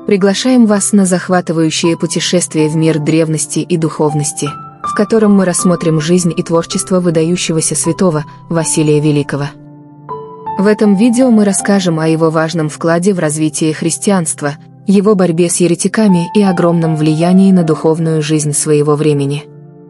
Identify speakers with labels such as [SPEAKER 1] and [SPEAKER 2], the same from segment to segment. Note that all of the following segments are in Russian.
[SPEAKER 1] Приглашаем вас на захватывающее путешествие в мир древности и духовности, в котором мы рассмотрим жизнь и творчество выдающегося святого Василия Великого. В этом видео мы расскажем о его важном вкладе в развитие христианства, его борьбе с еретиками и огромном влиянии на духовную жизнь своего времени.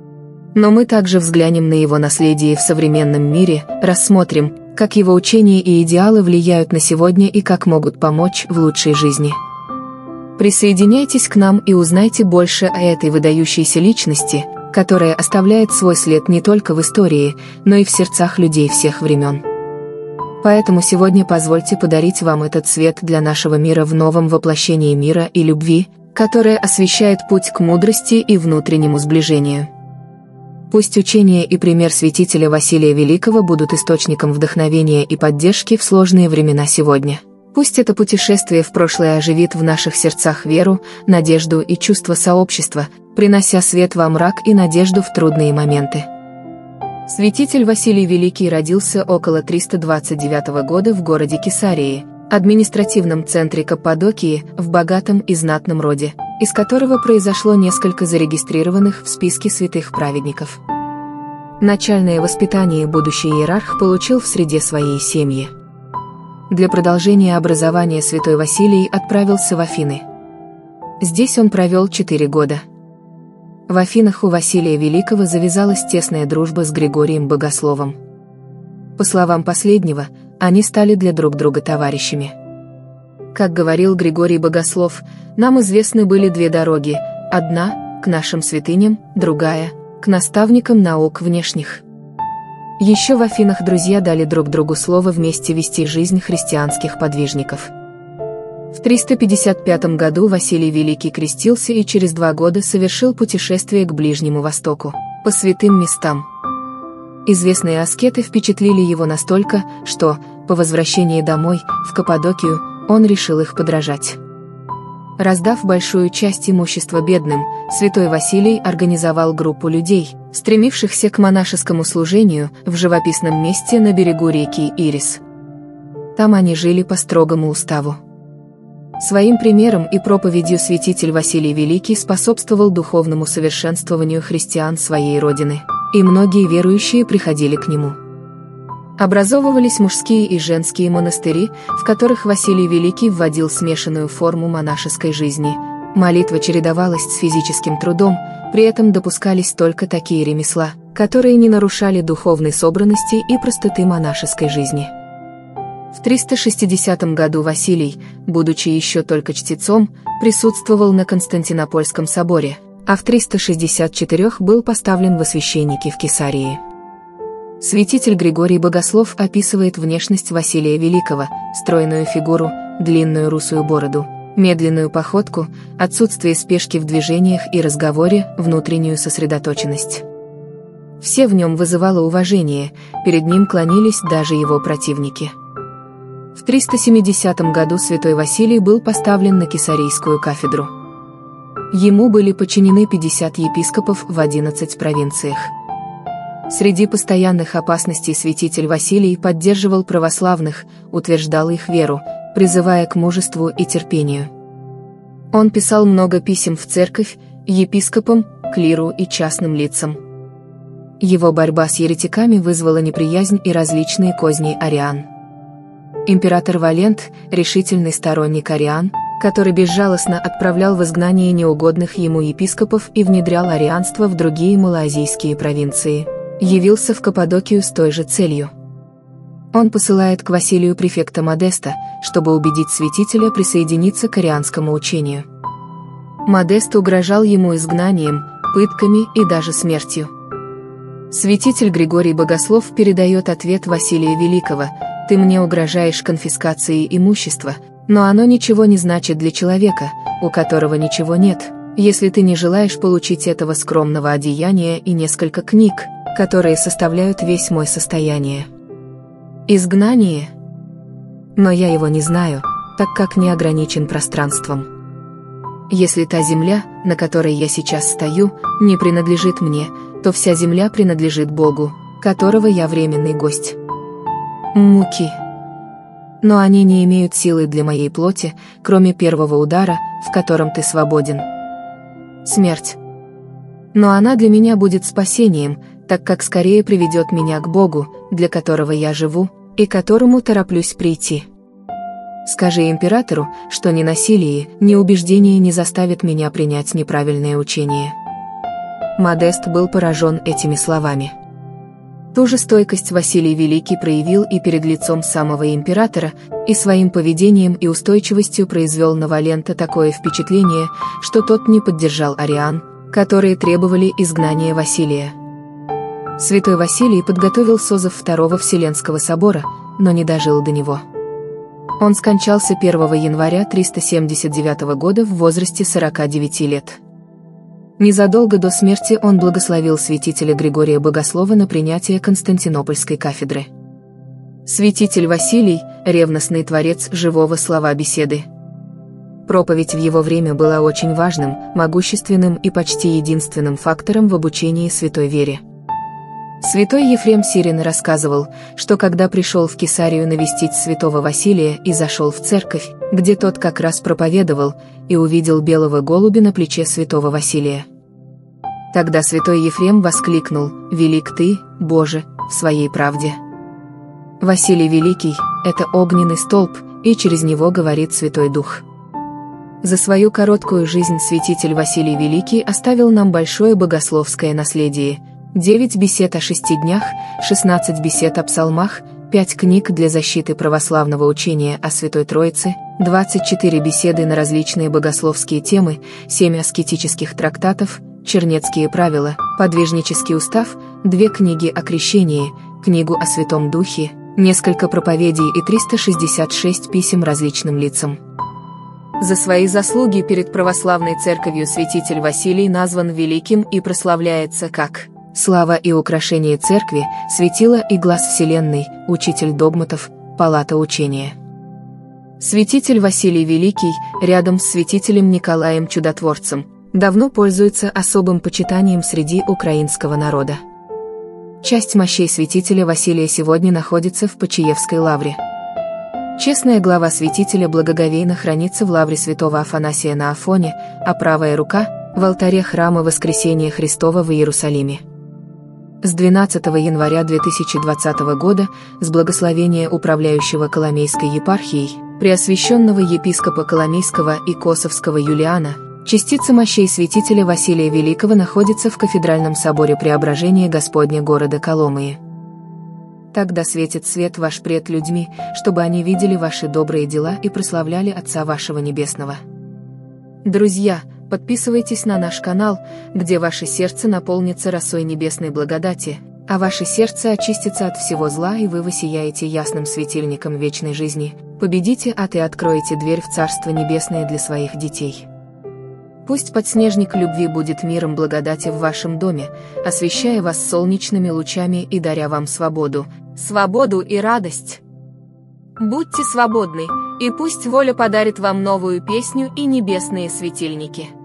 [SPEAKER 1] Но мы также взглянем на его наследие в современном мире, рассмотрим, как его учения и идеалы влияют на сегодня и как могут помочь в лучшей жизни. Присоединяйтесь к нам и узнайте больше о этой выдающейся личности, которая оставляет свой след не только в истории, но и в сердцах людей всех времен. Поэтому сегодня позвольте подарить вам этот свет для нашего мира в новом воплощении мира и любви, которое освещает путь к мудрости и внутреннему сближению. Пусть учение и пример святителя Василия Великого будут источником вдохновения и поддержки в сложные времена сегодня. Пусть это путешествие в прошлое оживит в наших сердцах веру, надежду и чувство сообщества, принося свет во мрак и надежду в трудные моменты. Святитель Василий Великий родился около 329 года в городе Кесарии, административном центре Каппадокии, в богатом и знатном роде, из которого произошло несколько зарегистрированных в списке святых праведников. Начальное воспитание будущий иерарх получил в среде своей семьи. Для продолжения образования святой Василий отправился в Афины. Здесь он провел 4 года. В Афинах у Василия Великого завязалась тесная дружба с Григорием Богословом. По словам последнего, они стали для друг друга товарищами. Как говорил Григорий Богослов, нам известны были 2 дороги, одна – к нашим святыням, другая – к наставникам наук внешних. Еще в Афинах друзья дали друг другу слово вместе вести жизнь христианских подвижников. В 355 году Василий Великий крестился и через 2 года совершил путешествие к Ближнему Востоку, по святым местам. Известные аскеты впечатлили его настолько, что, по возвращении домой, в Каппадокию, он решил их подражать. Раздав большую часть имущества бедным, святой Василий организовал группу людей, стремившихся к монашескому служению в живописном месте на берегу реки Ирис. Там они жили по строгому уставу. Своим примером и проповедью святитель Василий Великий способствовал духовному совершенствованию христиан своей родины, и многие верующие приходили к нему. Образовывались мужские и женские монастыри, в которых Василий Великий вводил смешанную форму монашеской жизни. Молитва чередовалась с физическим трудом, при этом допускались только такие ремесла, которые не нарушали духовной собранности и простоты монашеской жизни. В 360 году Василий, будучи еще только чтецом, присутствовал на Константинопольском соборе, а в 364 был поставлен во священники в Кесарии. Святитель Григорий Богослов описывает внешность Василия Великого: стройную фигуру, длинную русую бороду, медленную походку, отсутствие спешки в движениях и разговоре, внутреннюю сосредоточенность. Все в нем вызывало уважение, перед ним клонились даже его противники. В 370 году святой Василий был поставлен на Кесарийскую кафедру. Ему были подчинены 50 епископов в 11 провинциях. Среди постоянных опасностей святитель Василий поддерживал православных, утверждал их веру, призывая к мужеству и терпению. Он писал много писем в церковь, епископам, клиру и частным лицам. Его борьба с еретиками вызвала неприязнь и различные козни ариан. Император Валент, решительный сторонник ариан, который безжалостно отправлял в изгнание неугодных ему епископов и внедрял арианство в другие малоазийские провинции, явился в Каппадокию с той же целью. Он посылает к Василию префекта Модеста, чтобы убедить святителя присоединиться к арианскому учению. Модест угрожал ему изгнанием, пытками и даже смертью. Святитель Григорий Богослов передает ответ Василия Великого: «Ты мне угрожаешь конфискацией имущества, но оно ничего не значит для человека, у которого ничего нет, если ты не желаешь получить этого скромного одеяния и несколько книг, которые составляют весь мой состояние». Изгнание? Но я его не знаю, так как не ограничен пространством. Если та земля, на которой я сейчас стою, не принадлежит мне, то вся земля принадлежит Богу, которого я временный гость. Муки. но они не имеют силы для моей плоти, кроме первого удара, в котором ты свободен. Смерть. Но она для меня будет спасением, так как скорее приведет меня к Богу, для которого я живу, и к которому тороплюсь прийти. Скажи императору, что ни насилие, ни убеждение не заставит меня принять неправильное учение». Модест был поражен этими словами. Ту же стойкость Василий Великий проявил и перед лицом самого императора, и своим поведением и устойчивостью произвел на Валента такое впечатление, что тот не поддержал ариан, которые требовали изгнания Василия. Святой Василий подготовил созыв Второго Вселенского собора, но не дожил до него. Он скончался 1 января 379 года в возрасте 49 лет. Незадолго до смерти он благословил святителя Григория Богослова на принятие Константинопольской кафедры. Святитель Василий – ревностный творец живого слова беседы. Проповедь в его время была очень важным, могущественным и почти единственным фактором в обучении святой вере. Святой Ефрем Сирин рассказывал, что когда пришел в Кесарию навестить святого Василия и зашел в церковь, где тот как раз проповедовал, и увидел белого голубя на плече святого Василия. Тогда святой Ефрем воскликнул: «Велик ты, Боже, в своей правде». Василий Великий – это огненный столб, и через него говорит Святой Дух. За свою короткую жизнь святитель Василий Великий оставил нам большое богословское наследие: 9 бесед о 6 днях, 16 бесед о псалмах, 5 книг для защиты православного учения о Святой Троице, 24 беседы на различные богословские темы, 7 аскетических трактатов, чернецкие правила, подвижнический устав, 2 книги о крещении, книгу о Святом Духе, несколько проповедей и 366 писем различным лицам. За свои заслуги перед православной церковью святитель Василий назван великим и прославляется как слава и украшение церкви, светило и глаз вселенной, учитель догматов, палата учения. Святитель Василий Великий, рядом с святителем Николаем Чудотворцем, давно пользуется особым почитанием среди украинского народа. Часть мощей святителя Василия сегодня находится в Почиевской лавре. Честная глава святителя благоговейно хранится в лавре святого Афанасия на Афоне, а правая рука – в алтаре храма Воскресения Христова в Иерусалиме. С 12 января 2020 года, с благословения управляющего Коломейской епархией, преосвященного епископа Коломейского и Косовского Юлиана, частица мощей святителя Василия Великого находится в кафедральном соборе Преображения Господня города Коломыи. Тогда светит свет ваш пред людьми, чтобы они видели ваши добрые дела и прославляли Отца вашего Небесного. Друзья, подписывайтесь на наш канал, где ваше сердце наполнится росой небесной благодати, а ваше сердце очистится от всего зла, и вы воссияете ясным светильником вечной жизни, победите ад и откроете дверь в Царство Небесное для своих детей. Пусть подснежник любви будет миром благодати в вашем доме, освещая вас солнечными лучами и даря вам свободу и радость. Будьте свободны, и пусть воля подарит вам новую песню и небесные светильники.